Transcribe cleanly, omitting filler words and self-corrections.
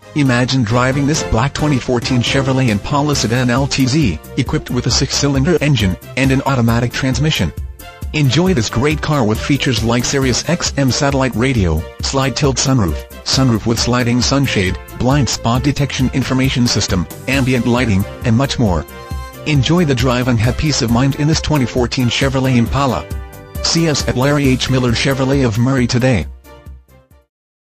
Imagine driving this black 2014 Chevrolet Impala sedan LTZ, equipped with a 6-cylinder engine and an automatic transmission. Enjoy this great car with features like Sirius XM satellite radio, slide tilt sunroof, sunroof with sliding sunshade, blind spot detection information system, ambient lighting, and much more. Enjoy the drive and have peace of mind in this 2014 Chevrolet Impala. See us at Larry H. Miller Chevrolet of Murray today.